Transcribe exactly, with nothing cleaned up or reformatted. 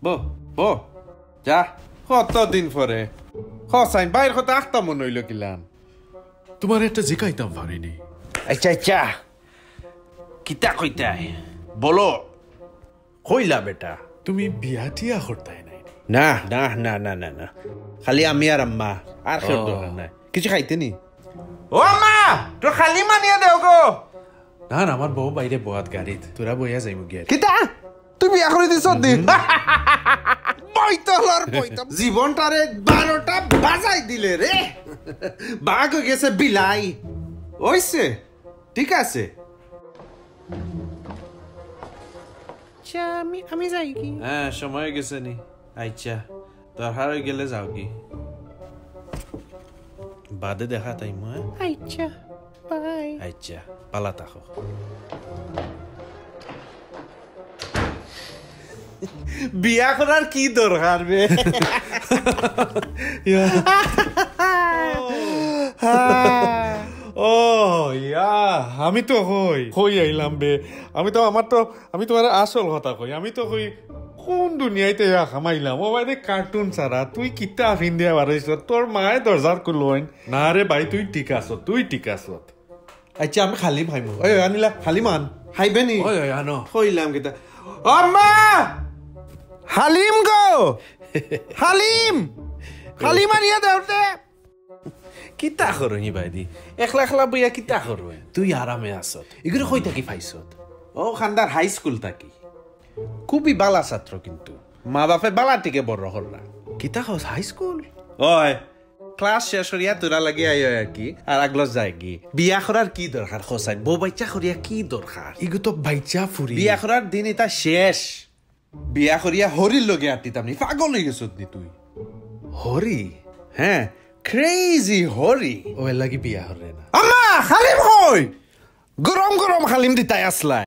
বো বো যা কতদিন পরে খসাইন বাইর কথা আখতা মন হইল কিলাম তোমার একটা জিকাইতাম পারিনি আচ্ছা আচ্ছা কিতা কইতাই বলো কইলা বেটা তুমি বিয়া টিয়া করতাই নাই না না না না না না খালি আমি আর আম্মা আর কেউ দরকার নাই কিছু খাইতে নি ও আম্মা তো খালি মানিয়ে দেও গো না না আমার বউ বাইরে বহাত গাড়িত তোরা বইয়া যাইব গিয়া কিতা তুই বিয়া করে দিছ দি বইতলর বইতম জীবনটারে বারোটা বাজাই দিলে রে বাঘ হয়ে গেছে বিলাই ওইছে ঠিক আছে আমি আমি যাই কি হ্যাঁ সময় গেছে নি আচ্ছা দরকার হয়ে গেলে যাও কি বাদে দেখা তাই মই আচ্ছা বাই আচ্ছা পালা থাকো বিয়া করার কি দরকার বে ও ইয়া আমি তো হই হই আইলাম বে আমি তো আমার তো আমি তোমার আসল কথা কই আমি তো কই কোন দুনিয়াতে ইয়া খামাইলাম ও বাইরে কার্টুন সারা তুই কিতা আফিন দিয়া বাড়াইছ তোর মায়ে দরজার কুলইন না রে ভাই তুই ঠিক আছ তুই ঠিক আছ আচ্ছা আমি খালি ভাইমু ওই আনিলা খালি মান খাইবে নি ওই ওই আনো কইলাম কিতা আম্মা হালিম গো হালিম হালিম আনিয়া দেওতে কিতা করনি বাইদি একলা একলা বইয়া কিতা করবে তুই আরামে আসত এগুলো কই থাকি পাইছত ও খান্দার হাই স্কুল থাকি খুবই বালা ছাত্র কিন্তু মা বাপে বালা টিকে বড় হল্লা কিতা হস হাই স্কুল ওই ক্লাস শেষ করিয়া তোরা লাগি আই আর কি আর আগলো যায় কি বিয়া করার কি দরকার খসাই বউ বাচ্চা করিয়া কি দরকার ইগু তো বাইচা ফুরি বিয়া করার দিন এটা শেষ বিয়া করিয়া হরির লগে আটিতাম নি পাগল হয়ে গেছত নি তুই হরি হ্যাঁ ক্রেজি হরি ও লাগি বিয়া হরে না আম্মা হালিম কই গরম গরম হালিম দিতাই আসলা